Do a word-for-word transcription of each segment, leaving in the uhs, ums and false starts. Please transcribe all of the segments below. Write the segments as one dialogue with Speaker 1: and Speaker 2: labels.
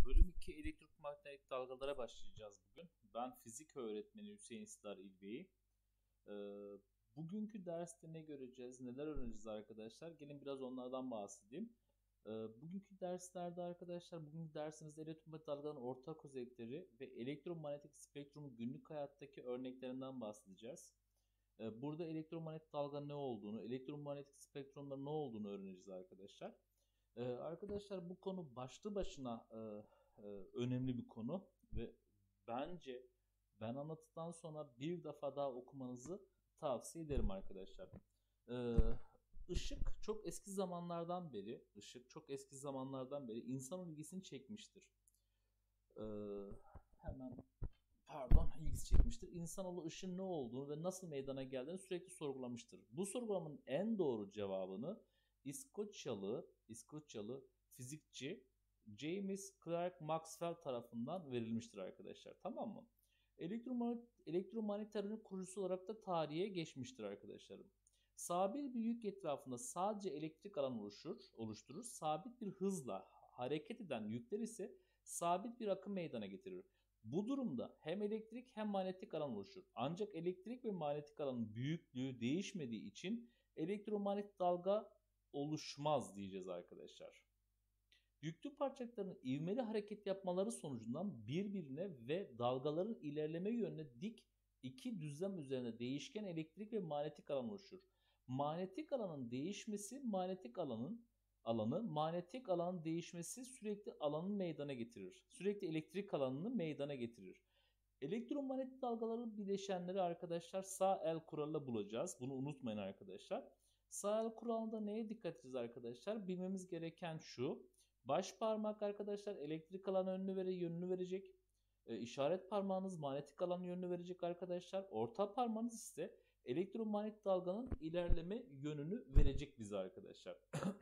Speaker 1: Bölüm iki elektromanyetik dalgalara başlayacağız bugün. Ben fizik öğretmeni Hüseyin İstar İlbey. Ee, Bugünkü derste ne göreceğiz, neler öğreneceğiz arkadaşlar? Gelin biraz onlardan bahsedeyim. Ee, bugünkü derslerde arkadaşlar, bugünkü dersimizde elektromanyetik dalgaların ortak özellikleri ve elektromanyetik spektrumun günlük hayattaki örneklerinden bahsedeceğiz. Ee, burada elektromanyetik dalga ne olduğunu, elektromanyetik spektrumda ne olduğunu öğreneceğiz arkadaşlar. Ee, arkadaşlar bu konu başlı başına e, e, önemli bir konu ve bence ben anlattıktan sonra bir defa daha okumanızı tavsiye ederim arkadaşlar. Ee, ışık çok eski zamanlardan beri, ışık çok eski zamanlardan beri insan ilgisini çekmiştir. Ee, hemen pardon ilgisi çekmiştir. İnsanoğlu ışığın ne olduğunu ve nasıl meydana geldiğini sürekli sorgulamıştır. Bu sorgulamanın en doğru cevabını İskoçyalı, İskoçyalı fizikçi James Clerk Maxwell tarafından verilmiştir arkadaşlar. Tamam mı? Elektromanyetik, elektromanyetik teorinin kurucusu olarak da tarihe geçmiştir arkadaşlarım. Sabit bir yük etrafında sadece elektrik alan oluşur, oluşturur. Sabit bir hızla hareket eden yükler ise sabit bir akım meydana getirir. Bu durumda hem elektrik hem manyetik alan oluşur. Ancak elektrik ve manyetik alanın büyüklüğü değişmediği için elektromanyetik dalga oluşmaz diyeceğiz arkadaşlar. Yüklü parçacıkların ivmeli hareket yapmaları sonucundan birbirine ve dalgaların ilerleme yönüne dik iki düzlem üzerinde değişken elektrik ve manyetik alan oluşur. Manyetik alanın değişmesi manyetik alanın alanı, manyetik alanın değişmesi sürekli alanın meydana getirir. Sürekli elektrik alanını meydana getirir. Elektromanyetik dalgaların bileşenleri arkadaşlar sağ el kuralıyla bulacağız. Bunu unutmayın arkadaşlar. Sağ el kuralında neye dikkat edeceğiz arkadaşlar? Bilmemiz gereken şu. Baş parmak arkadaşlar elektrik alan yönünü, vere, yönünü verecek. E, işaret parmağınız manyetik alan yönünü verecek arkadaşlar. Orta parmağınız ise elektromanyetik dalganın ilerleme yönünü verecek bize arkadaşlar.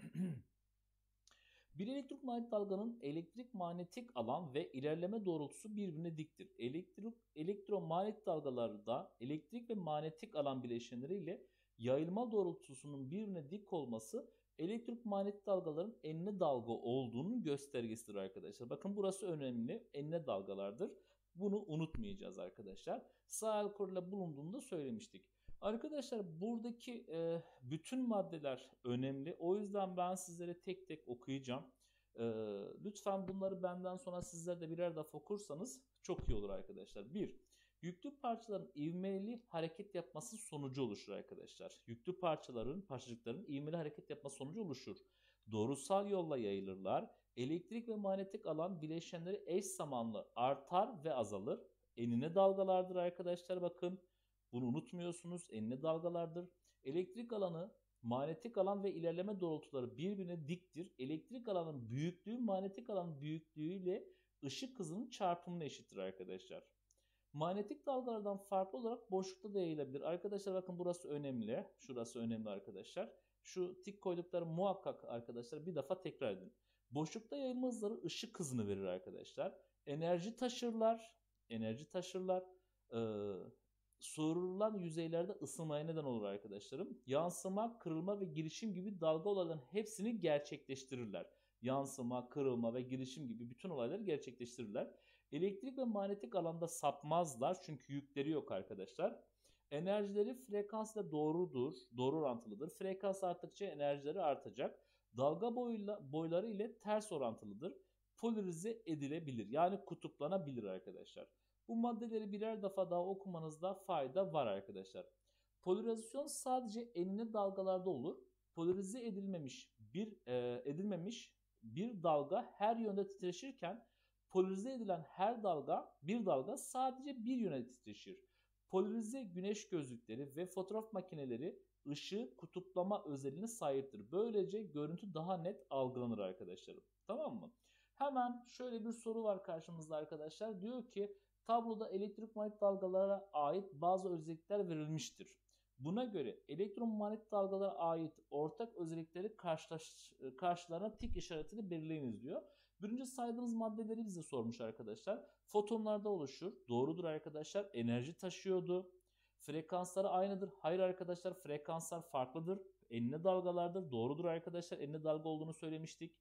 Speaker 1: Bir elektromanyetik dalganın elektrik manyetik alan ve ilerleme doğrultusu birbirine diktir. Elektrik, elektromanyetik dalgalarda elektrik ve manyetik alan bileşenleriyle yayılma doğrultusunun birbirine dik olması elektromanyetik dalgaların enine dalga olduğunun göstergesidir arkadaşlar. Bakın burası önemli. Enine dalgalardır. Bunu unutmayacağız arkadaşlar. Sağ el kuruyla bulunduğunu da söylemiştik. Arkadaşlar buradaki e, bütün maddeler önemli. O yüzden ben sizlere tek tek okuyacağım. E, lütfen bunları benden sonra sizler de birer defa okursanız çok iyi olur arkadaşlar. bir. Yüklü parçaların ivmeli hareket yapması sonucu oluşur arkadaşlar. Yüklü parçaların, parçacıkların ivmeli hareket yapması sonucu oluşur. Doğrusal yolla yayılırlar. Elektrik ve manyetik alan bileşenleri eş zamanlı artar ve azalır. Enine dalgalardır arkadaşlar bakın. Bunu unutmuyorsunuz. Enine dalgalardır. Elektrik alanı, manyetik alan ve ilerleme doğrultuları birbirine diktir. Elektrik alanın büyüklüğü manyetik alanın büyüklüğüyle ışık hızının çarpımına eşittir arkadaşlar. Manyetik dalgalardan farklı olarak boşlukta da yayılabilir. Arkadaşlar bakın burası önemli. Şurası önemli arkadaşlar. Şu tik koydukları muhakkak arkadaşlar bir defa tekrar edin. Boşlukta yayılma hızları ışık hızını verir arkadaşlar. Enerji taşırlar. Enerji taşırlar. Ee, sorulan yüzeylerde ısınmaya neden olur arkadaşlarım. Yansıma, kırılma ve girişim gibi dalga olaylarının hepsini gerçekleştirirler. Yansıma, kırılma ve girişim gibi bütün olayları gerçekleştirirler. Elektrik ve manyetik alanda sapmazlar çünkü yükleri yok arkadaşlar. Enerjileri frekansla doğrudur, doğru orantılıdır. Frekans arttıkça enerjileri artacak. Dalga boyla, boyları ile ters orantılıdır. Polarize edilebilir yani kutuplanabilir arkadaşlar. Bu maddeleri birer defa daha okumanızda fayda var arkadaşlar. Polarizasyon sadece enine dalgalarda olur. Polarize edilmemiş bir e, edilmemiş bir dalga her yönde titreşirken polarize edilen her dalga bir dalga sadece bir yöne titreşir. Polarize güneş gözlükleri ve fotoğraf makineleri ışığı kutuplama özelliğine sahiptir. Böylece görüntü daha net algılanır arkadaşlarım. Tamam mı? Hemen şöyle bir soru var karşımızda arkadaşlar. Diyor ki tabloda elektromanyetik dalgalara ait bazı özellikler verilmiştir. Buna göre elektromanyetik dalgalara ait ortak özellikleri karşılaş, karşılarına tik işaretiyle belirleyiniz diyor. Birinci saydığımız maddeleri bize sormuş arkadaşlar. Fotonlarda oluşur. Doğrudur arkadaşlar. Enerji taşıyordu. Frekansları aynıdır. Hayır arkadaşlar, frekanslar farklıdır. Enine dalgalardır. Doğrudur arkadaşlar. Enine dalga olduğunu söylemiştik.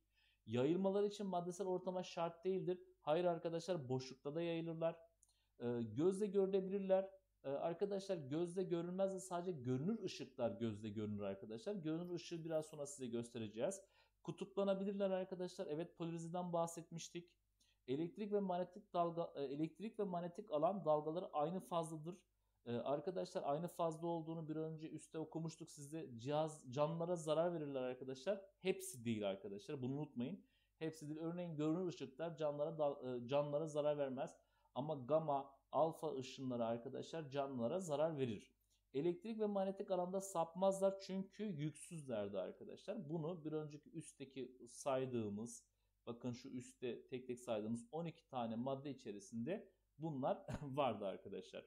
Speaker 1: Yayılmaları için maddesel ortama şart değildir. Hayır arkadaşlar, boşlukta da yayılırlar. E, gözle görülebilirler. E, arkadaşlar gözle görülmez de sadece görünür ışıklar gözle görünür arkadaşlar. Görünür ışığı biraz sonra size göstereceğiz. Kutuplanabilirler arkadaşlar. Evet, polarizeden bahsetmiştik. Elektrik ve manyetik dalga e, elektrik ve manyetik alan dalgaları aynı fazladır. Ee, arkadaşlar aynı fazla olduğunu bir önce üstte okumuştuk sizde. Cihaz canlılara zarar verirler arkadaşlar. Hepsi değil arkadaşlar. Bunu unutmayın. Hepsi değil. Örneğin görünür ışıklar canlılara e, canlılara zarar vermez. Ama gamma, alfa ışınları arkadaşlar canlılara zarar verir. Elektrik ve manyetik alanda sapmazlar çünkü yüksüzlerdi arkadaşlar. Bunu bir önceki üstteki saydığımız, bakın şu üstte tek tek saydığımız on iki tane madde içerisinde bunlar vardı arkadaşlar.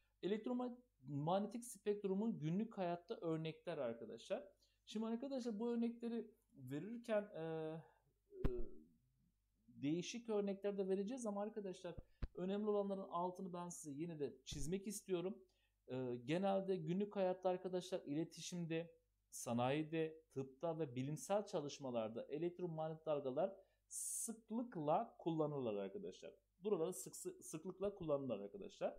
Speaker 1: Elektromanyetik spektrumun günlük hayatta örnekler arkadaşlar. Şimdi arkadaşlar bu örnekleri verirken e, e, değişik örnekler de vereceğiz ama arkadaşlar önemli olanların altını ben size yine de çizmek istiyorum. E, genelde günlük hayatta arkadaşlar iletişimde, sanayide, tıpta ve bilimsel çalışmalarda elektromanyetik dalgalar sıklıkla kullanılırlar arkadaşlar. Buraları sık, sıklıkla kullanılırlar arkadaşlar.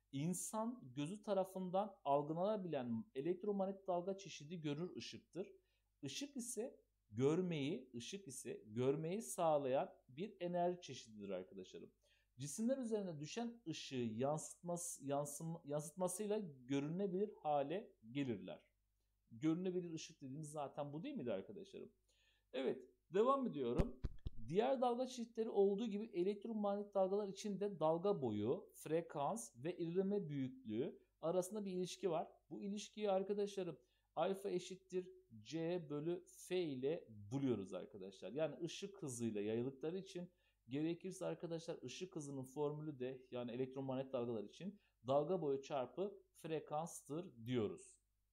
Speaker 1: İnsan gözü tarafından algılanabilen elektromanyetik dalga çeşidi görünür ışıktır. Işık ise görmeyi, ışık ise görmeyi sağlayan bir enerji çeşididir arkadaşlarım. Cisimler üzerine düşen ışığı yansıtması, yansım, yansıtmasıyla görünebilir hale gelirler. Görünebilir ışık dediğimiz zaten bu değil miydi arkadaşlarım? Evet, devam ediyorum. Diğer dalga çeşitleri olduğu gibi elektromanyetik dalgalar için de dalga boyu, frekans ve ilerleme büyüklüğü arasında bir ilişki var. Bu ilişkiyi arkadaşlarım alfa eşittir c bölü f ile buluyoruz arkadaşlar. Yani ışık hızıyla yayıldıkları için gerekirse arkadaşlar ışık hızının formülü de yani elektromanyetik dalgalar için dalga boyu çarpı frekanstır diyoruz.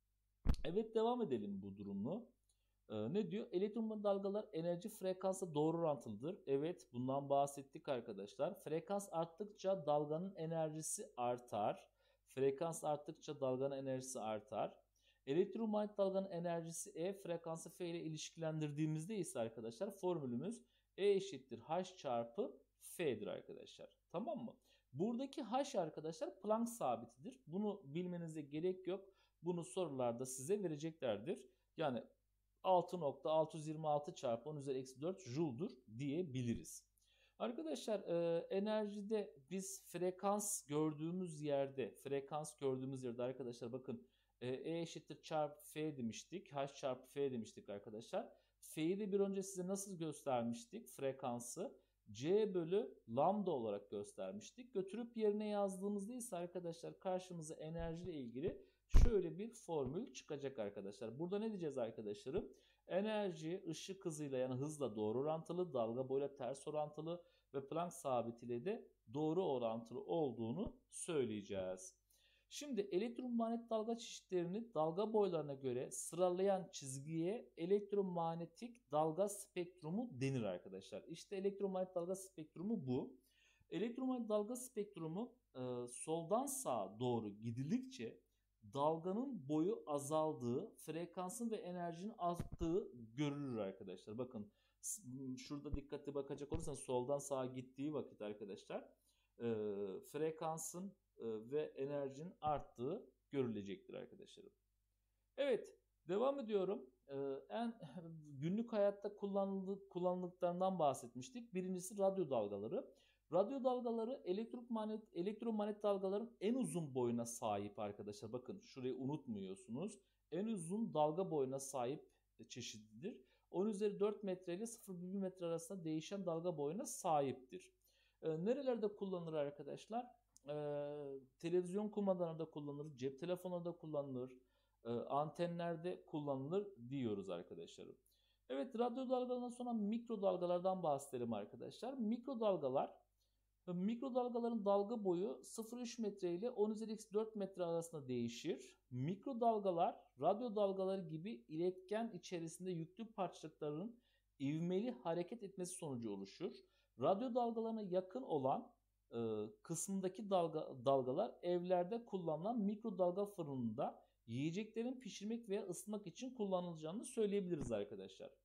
Speaker 1: Evet, devam edelim bu durumla. Ee, ne diyor? Elektromanyetik dalgalar enerji frekansla doğru orantılıdır. Evet, bundan bahsettik arkadaşlar. Frekans arttıkça dalganın enerjisi artar. Frekans arttıkça dalganın enerjisi artar. Elektromanyetik dalganın enerjisi E, frekansı F ile ilişkilendirdiğimizde ise arkadaşlar formülümüz E eşittir H çarpı F'dir arkadaşlar. Tamam mı? Buradaki H arkadaşlar Planck sabitidir. Bunu bilmenize gerek yok. Bunu sorularda size vereceklerdir. Yani altı nokta altı yüz yirmi altı çarpı on üzeri eksi dört Joule'dur diyebiliriz. Arkadaşlar e, enerjide biz frekans gördüğümüz yerde, frekans gördüğümüz yerde arkadaşlar bakın e, E eşittir çarpı F demiştik. H çarpı F demiştik arkadaşlar. F'yi de bir önce size nasıl göstermiştik? Frekansı C bölü lambda olarak göstermiştik. Götürüp yerine yazdığımızda ise arkadaşlar karşımıza enerjiyle ilgili şöyle bir formül çıkacak arkadaşlar. Burada ne diyeceğiz arkadaşlarım? Enerji ışık hızıyla yani hızla doğru orantılı, dalga boyuyla ters orantılı ve Planck sabitiyle de doğru orantılı olduğunu söyleyeceğiz. Şimdi elektromanyetik dalga çeşitlerini dalga boylarına göre sıralayan çizgiye elektromanyetik dalga spektrumu denir arkadaşlar. İşte elektromanyetik dalga spektrumu bu. Elektromanyetik dalga spektrumu e, soldan sağa doğru gidildikçe dalganın boyu azaldığı, frekansın ve enerjinin arttığı görülür arkadaşlar. Bakın şurada dikkatli bakacak olursanız soldan sağa gittiği vakit arkadaşlar e, frekansın e, ve enerjinin arttığı görülecektir arkadaşlarım. Evet, devam ediyorum. E, en günlük hayatta kullanıldık, kullanıldıklarından bahsetmiştik. Birincisi radyo dalgaları. Radyo dalgaları elektromanyetik, elektromanyetik dalgaların en uzun boyuna sahip arkadaşlar. Bakın şurayı unutmuyorsunuz. En uzun dalga boyuna sahip çeşididir. on üzeri dört metre ile sıfır virgül bir metre arasında değişen dalga boyuna sahiptir. E, nerelerde kullanılır arkadaşlar? E, televizyon kumandalarında kullanılır, cep telefonlarında kullanılır, e, antenlerde kullanılır diyoruz arkadaşlarım. Evet, radyo dalgalarından sonra mikrodalgalardan bahsedelim arkadaşlar. Mikrodalgalar Mikrodalgaların dalga boyu sıfır virgül üç metre ile on üzeri eksi dört metre arasında değişir. Mikrodalgalar radyo dalgaları gibi iletken içerisinde yüklü parçacıkların ivmeli hareket etmesi sonucu oluşur. Radyo dalgalarına yakın olan e, kısmındaki dalga, dalgalar evlerde kullanılan mikrodalga fırınında yiyeceklerin pişirmek veya ısıtmak için kullanılacağını söyleyebiliriz arkadaşlar.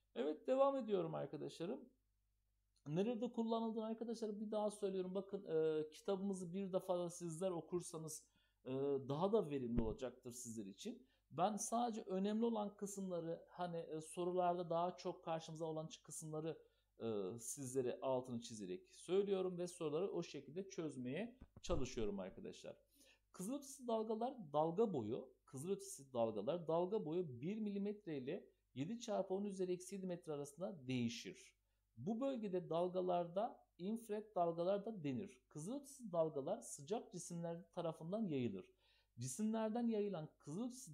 Speaker 1: Evet, devam ediyorum arkadaşlarım. Nerede kullanıldığını arkadaşlar bir daha söylüyorum. Bakın, e, kitabımızı bir defa da sizler okursanız e, daha da verimli olacaktır sizler için. Ben sadece önemli olan kısımları, hani e, sorularda daha çok karşımıza olan kısımları e, sizlere altını çizerek söylüyorum ve soruları o şekilde çözmeye çalışıyorum arkadaşlar. Kızılötesi dalgalar dalga boyu, kızılötesi dalgalar dalga boyu bir milimetre ile yedi çarpı on üzeri eksi yedi metre arasında değişir. Bu bölgede dalgalarda infrared dalgalar da denir. Kızılötesi dalgalar sıcak cisimler tarafından yayılır. Cisimlerden yayılan kızılötesi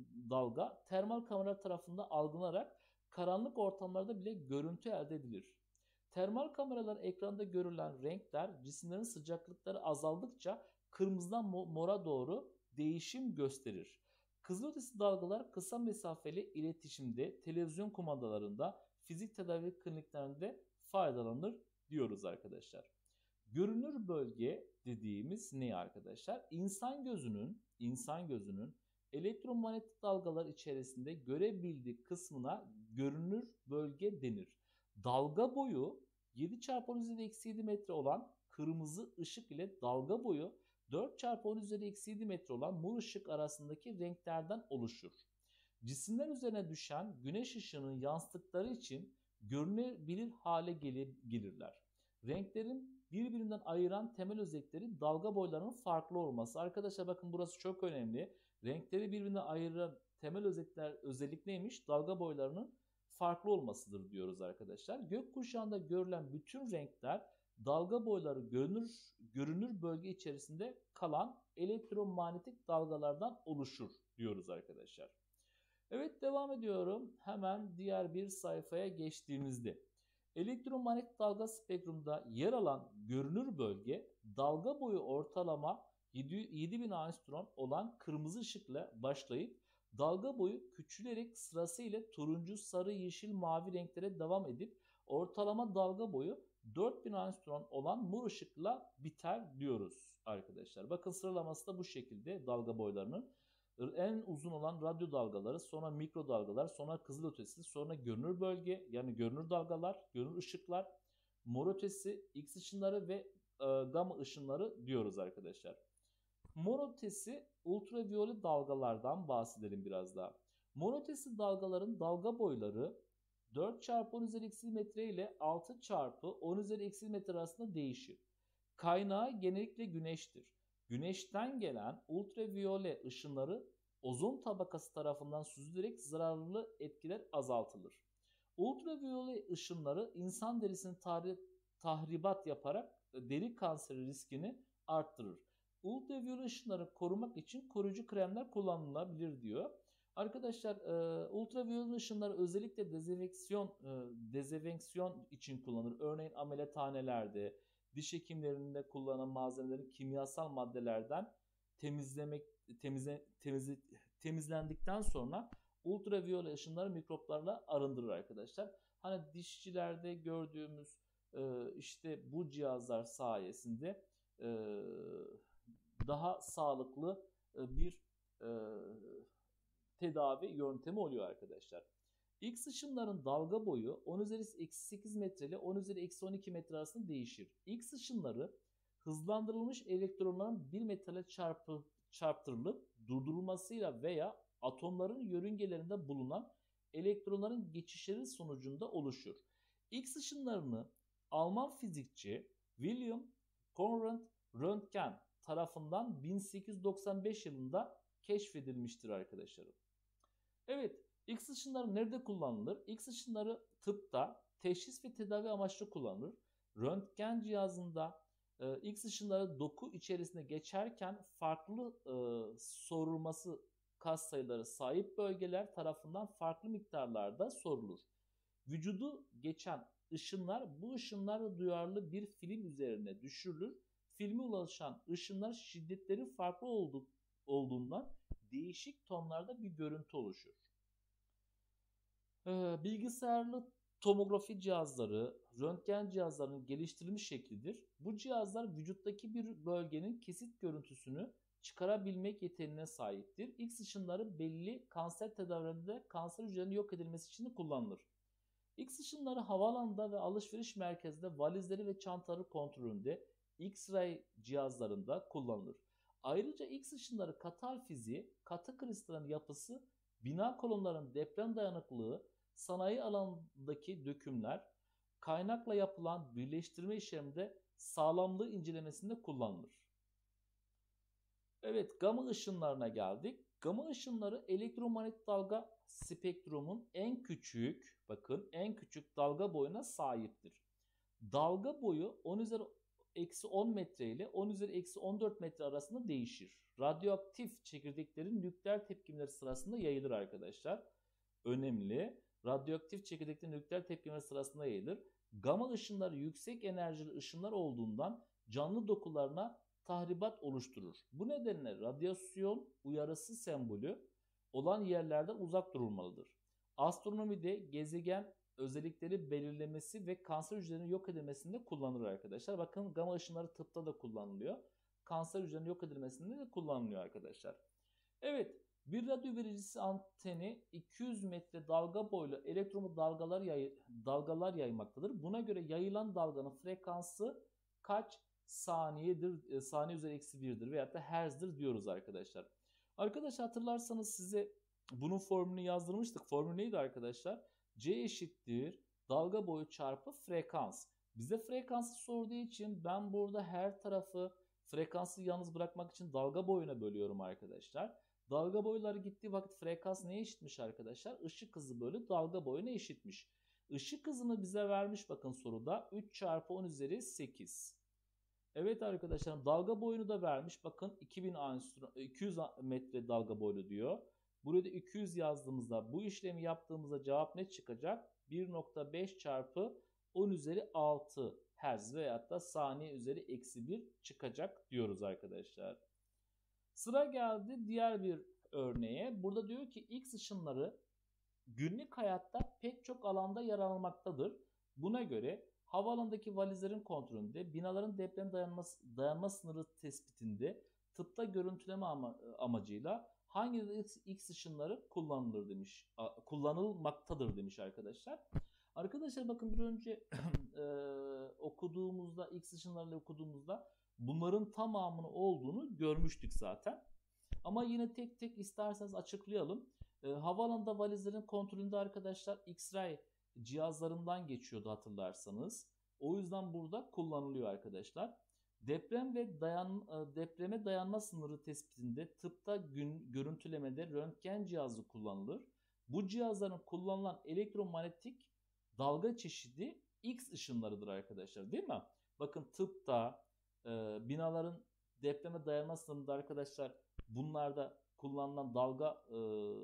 Speaker 1: dalga termal kameralar tarafından algılanarak karanlık ortamlarda bile görüntü elde edilir. Termal kameralar ekranda görülen renkler cisimlerin sıcaklıkları azaldıkça kırmızıdan mora doğru değişim gösterir. Kızılötesi dalgalar kısa mesafeli iletişimde, televizyon kumandalarında, fizik tedavi kliniklerinde faydalanır diyoruz arkadaşlar. Görünür bölge dediğimiz ne arkadaşlar? İnsan gözünün, insan gözünün elektromanyetik dalgalar içerisinde görebildiği kısmına görünür bölge denir. Dalga boyu yedi çarpı on üzeri eksi yedi metre olan kırmızı ışık ile dalga boyu dört çarpı on üzeri eksi yedi metre olan mor ışık arasındaki renklerden oluşur. Cisimler üzerine düşen güneş ışığının yansıttıkları için görünebilir hale gelirler. Renklerin birbirinden ayıran temel özellikleri dalga boylarının farklı olması. Arkadaşlar bakın, burası çok önemli. Renkleri birbirinden ayıran temel özellikler özellik neymiş? Dalga boylarının farklı olmasıdır diyoruz arkadaşlar. Gökkuşağında görülen bütün renkler dalga boyları görünür, görünür bölge içerisinde kalan elektromanyetik dalgalardan oluşur diyoruz arkadaşlar. Evet, devam ediyorum. Hemen diğer bir sayfaya geçtiğimizde. Elektromanyetik dalga spektrumda yer alan görünür bölge dalga boyu ortalama yedi bin angstrom olan kırmızı ışıkla başlayıp dalga boyu küçülerek sırasıyla turuncu, sarı, yeşil, mavi renklere devam edip ortalama dalga boyu dört bin angstrom olan mor ışıkla biter diyoruz arkadaşlar. Bakın, sıralaması da bu şekilde dalga boylarının. En uzun olan radyo dalgaları, sonra mikro dalgalar, sonra kızılötesi, sonra görünür bölge yani görünür dalgalar, görünür ışıklar, mor ötesi, X ışınları ve e, gamma ışınları diyoruz arkadaşlar. Mor ötesi ultraviyole dalgalardan bahsedelim biraz daha. Mor ötesi dalgaların dalga boyları dört çarpı on üzeri eksi metre ile altı çarpı on üzeri eksi metre arasında değişir. Kaynağı genellikle güneştir. Güneşten gelen ultraviyole ışınları ozon tabakası tarafından süzülerek zararlı etkiler azaltılır. Ultraviyole ışınları insan derisini tahribat yaparak deri kanseri riskini arttırır. Ultraviyole ışınları korumak için koruyucu kremler kullanılabilir diyor. Arkadaşlar, e, ultraviyole ışınları özellikle dezenfeksiyon e, dezenfeksiyon için kullanılır. Örneğin ameliyathanelerde, diş hekimlerinde kullanılan malzemelerin kimyasal maddelerden temizlemek temizle, temizle, temizlendikten sonra ultraviyole ışınları mikroplarla arındırır arkadaşlar. Hani dişçilerde gördüğümüz e, işte bu cihazlar sayesinde e, daha sağlıklı e, bir e, tedavi yöntemi oluyor arkadaşlar. X ışınların dalga boyu on üzeri eksi sekiz metre ile on üzeri eksi on iki metre arasında değişir. X ışınları hızlandırılmış elektronların bir metale çarpı, çarptırılıp durdurulmasıyla veya atomların yörüngelerinde bulunan elektronların geçişleri sonucunda oluşur. X ışınlarını Alman fizikçi William Konrad Röntgen tarafından bin sekiz yüz doksan beş yılında keşfedilmiştir arkadaşlarım. Evet, X ışınları nerede kullanılır? X ışınları tıpta teşhis ve tedavi amaçlı kullanılır. Röntgen cihazında e, X ışınları doku içerisinde geçerken farklı e, sorulması kas sayıları sahip bölgeler tarafından farklı miktarlarda sorulur. Vücudu geçen ışınlar bu ışınlarla duyarlı bir film üzerine düşürülür. Filme ulaşan ışınlar şiddetleri farklı olduğu, olduğundan değişik tonlarda bir görüntü oluşur. Ee, bilgisayarlı tomografi cihazları, röntgen cihazlarının geliştirilmiş şeklidir. Bu cihazlar vücuttaki bir bölgenin kesit görüntüsünü çıkarabilmek yeteneğine sahiptir. X ışınları belli kanser tedavilerinde kanser hücrelerinin yok edilmesi için kullanılır. X ışınları havaalanında ve alışveriş merkezinde valizleri ve çantaları kontrolünde X-ray cihazlarında kullanılır. Ayrıca X ışınları katal fiziği, katı kristalin yapısı, bina kolonlarının deprem dayanıklılığı, sanayi alanındaki dökümler, kaynakla yapılan birleştirme işleminde sağlamlığı incelemesinde kullanılır. Evet, gama ışınlarına geldik. Gama ışınları elektromanyetik dalga spektrumun en küçük, bakın en küçük dalga boyuna sahiptir. Dalga boyu on üzeri eksi on metre ile on üzeri eksi on dört metre arasında değişir. Radyoaktif çekirdeklerin nükleer tepkimeleri sırasında yayılır arkadaşlar. Önemli. Radyoaktif çekirdeklerin nükleer tepkimeleri sırasında yayılır. Gama ışınları yüksek enerjili ışınlar olduğundan canlı dokularına tahribat oluşturur. Bu nedenle radyasyon uyarısı sembolü olan yerlerden uzak durulmalıdır. Astronomide gezegen özellikleri belirlemesi ve kanser hücrelerinin yok edilmesinde kullanılır arkadaşlar. Bakın gama ışınları tıpta da kullanılıyor. Kanser hücrelerinin yok edilmesinde de kullanılıyor arkadaşlar. Evet, bir radyo vericisi anteni iki yüz metre dalga boylu elektron dalgalar, yay dalgalar yaymaktadır. Buna göre yayılan dalganın frekansı kaç saniyedir, saniye üzeri eksi birdir veyahut da hertz'dir diyoruz arkadaşlar. Arkadaşlar hatırlarsanız size bunun formülünü yazdırmıştık. Formül neydi arkadaşlar? C eşittir dalga boyu çarpı frekans. Bize frekansı sorduğu için ben burada her tarafı frekansı yalnız bırakmak için dalga boyuna bölüyorum arkadaşlar. Dalga boyları gittiği vakit frekans neye eşitmiş arkadaşlar? Işık hızı bölü dalga boyuna eşitmiş. Işık hızını bize vermiş bakın soruda üç çarpı on üzeri sekiz. Evet arkadaşlar dalga boyunu da vermiş. Bakın iki bin iki yüz metre dalga boylu diyor. Burada iki yüz yazdığımızda bu işlemi yaptığımızda cevap ne çıkacak? bir nokta beş çarpı on üzeri altı hertz veyahut da saniye üzeri eksi bir çıkacak diyoruz arkadaşlar. Sıra geldi diğer bir örneğe. Burada diyor ki X ışınları günlük hayatta pek çok alanda yer almaktadır. Buna göre havaalanındaki valizlerin kontrolünde, binaların deprem dayanması, dayanma sınırı tespitinde, tıpta görüntüleme ama, amacıyla hangi X ışınları kullanılır demiş, kullanılmaktadır demiş arkadaşlar. Arkadaşlar bakın bir önce e, okuduğumuzda, X ışınlarıyla okuduğumuzda bunların tamamının olduğunu görmüştük zaten. Ama yine tek tek isterseniz açıklayalım. E, havaalanında valizlerin kontrolünde arkadaşlar X-ray cihazlarından geçiyordu hatırlarsanız. O yüzden burada kullanılıyor arkadaşlar. Deprem ve dayan, depreme dayanma sınırı tespitinde tıpta gün, görüntülemede röntgen cihazı kullanılır. Bu cihazların kullanılan elektromanyetik dalga çeşidi X ışınlarıdır arkadaşlar, değil mi? Bakın tıpta e, binaların depreme dayanma sınırında arkadaşlar bunlarda kullanılan dalga e,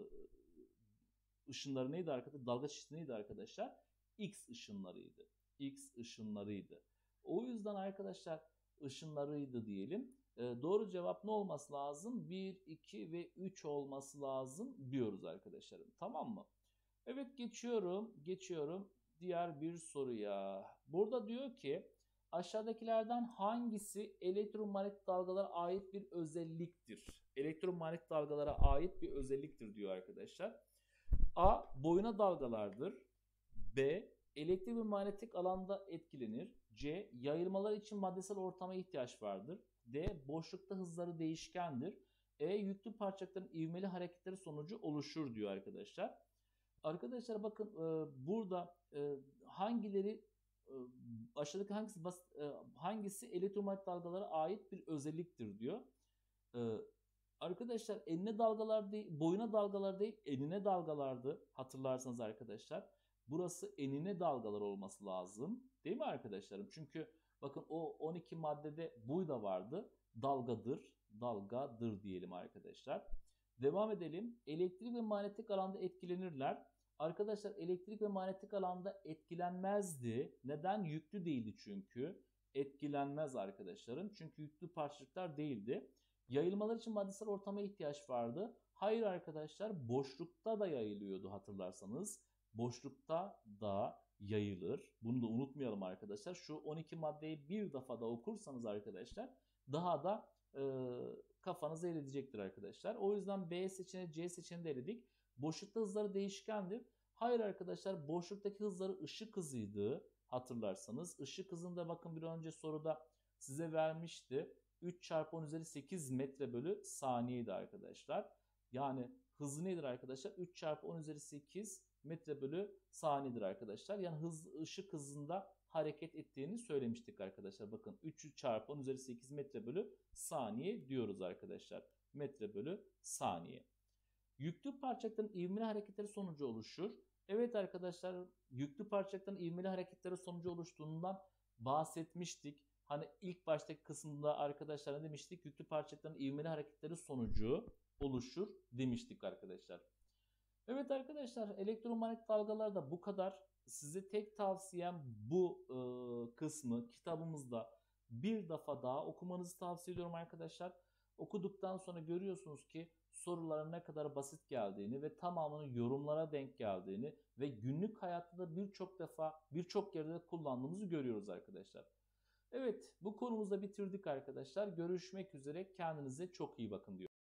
Speaker 1: ışınları neydi arkadaşlar? Dalga çeşidi neydi arkadaşlar? X ışınlarıydı. X ışınlarıydı. O yüzden arkadaşlar ışınlarıydı diyelim. E, doğru cevap ne olması lazım? bir, iki ve üç olması lazım diyoruz arkadaşlarım. Tamam mı? Evet geçiyorum. Geçiyorum diğer bir soruya. Burada diyor ki aşağıdakilerden hangisi elektromanyetik dalgalara ait bir özelliktir? Elektromanyetik dalgalara ait bir özelliktir diyor arkadaşlar. A. Boyuna dalgalardır. B. Elektrik ve manyetik alanda etkilenir. C. Yayılmalar için maddesel ortama ihtiyaç vardır. D. Boşlukta hızları değişkendir. E. Yüklü parçacıkların ivmeli hareketleri sonucu oluşur diyor arkadaşlar. Arkadaşlar bakın e, burada e, hangileri e, aşağıdaki hangisi bas, e, hangisi elektromanyetik dalgalara ait bir özelliktir diyor. E, arkadaşlar enine dalgalar değil, boyuna dalgalar değil, enine dalgalardı hatırlarsanız arkadaşlar. Burası enine dalgalar olması lazım. Değil mi arkadaşlarım? Çünkü bakın o on iki maddede buy da vardı. Dalgadır, dalgadır diyelim arkadaşlar. Devam edelim. Elektrik ve manyetik alanda etkilenirler. Arkadaşlar elektrik ve manyetik alanda etkilenmezdi. Neden? Yüklü değildi çünkü. Etkilenmez arkadaşlarım. Çünkü yüklü parçacıklar değildi. Yayılmalar için maddesel ortama ihtiyaç vardı. Hayır arkadaşlar, boşlukta da yayılıyordu hatırlarsanız. Boşlukta da yayılır. Bunu da unutmayalım arkadaşlar. Şu on iki maddeyi bir defa da okursanız arkadaşlar daha da e, kafanızı eridecektir arkadaşlar. O yüzden B seçeneği, C seçeneğini de eledik. Boşlukta hızları değişkendir. Hayır arkadaşlar, boşluktaki hızları ışık hızıydı hatırlarsanız. Işık hızında bakın bir önce soruda size vermişti. üç çarpı on üzeri sekiz metre bölü saniyeydi arkadaşlar. Yani hızı nedir arkadaşlar? üç çarpı on üzeri sekiz metre bölü saniyedir arkadaşlar. Yani hız, ışık hızında hareket ettiğini söylemiştik arkadaşlar. Bakın üç çarpı on üzeri sekiz metre bölü saniye diyoruz arkadaşlar. Metre bölü saniye. Yüklü parçacıkların ivmeli hareketleri sonucu oluşur. Evet arkadaşlar, yüklü parçacıkların ivmeli hareketleri sonucu oluştuğundan bahsetmiştik. Hani ilk baştaki kısımda arkadaşlar ne demiştik? Yüklü parçacıkların ivmeli hareketleri sonucu oluşur demiştik arkadaşlar. Evet arkadaşlar, elektromanyetik dalgalarda bu kadar. Size tek tavsiyem bu e, kısmı kitabımızda bir defa daha okumanızı tavsiye ediyorum arkadaşlar. Okuduktan sonra görüyorsunuz ki soruların ne kadar basit geldiğini ve tamamının yorumlara denk geldiğini ve günlük hayatta da birçok defa birçok yerde de kullandığımızı görüyoruz arkadaşlar. Evet, bu konumuzu da bitirdik arkadaşlar. Görüşmek üzere. Kendinize çok iyi bakın diyorum.